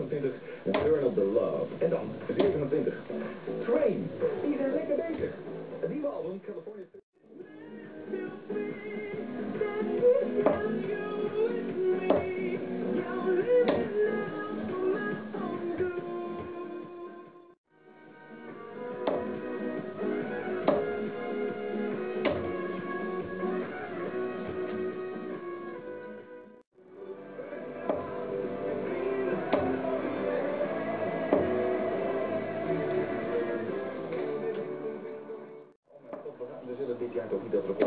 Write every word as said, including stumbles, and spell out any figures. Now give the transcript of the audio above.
achtentwintig, Burn Up The Love. En dan zevenentwintig, Train. Die zijn lekker bezig. Het nieuwe album, California... We zullen dit jaar toch niet dat we